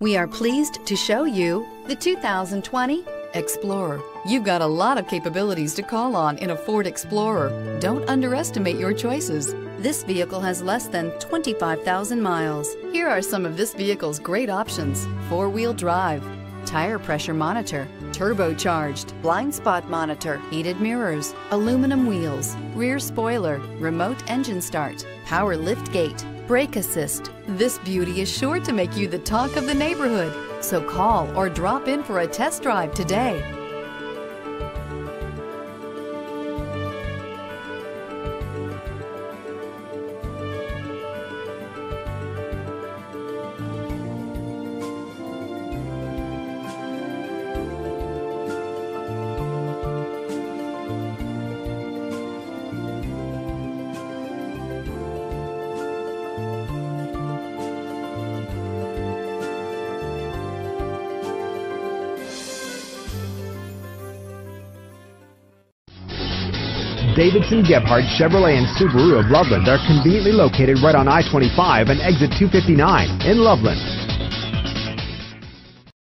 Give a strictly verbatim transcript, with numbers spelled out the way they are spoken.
We are pleased to show you the two thousand twenty Explorer. You've got a lot of capabilities to call on in a Ford Explorer. Don't underestimate your choices. This vehicle has less than twenty-five thousand miles. Here are some of this vehicle's great options: four-wheel drive, tire pressure monitor, turbocharged, blind spot monitor, heated mirrors, aluminum wheels, rear spoiler, remote engine start, power lift gate, brake assist. This beauty is sure to make you the talk of the neighborhood. So call or drop in for a test drive today. Davidson Gebhardt Chevrolet and Subaru of Loveland are conveniently located right on I twenty-five and exit two fifty-nine in Loveland.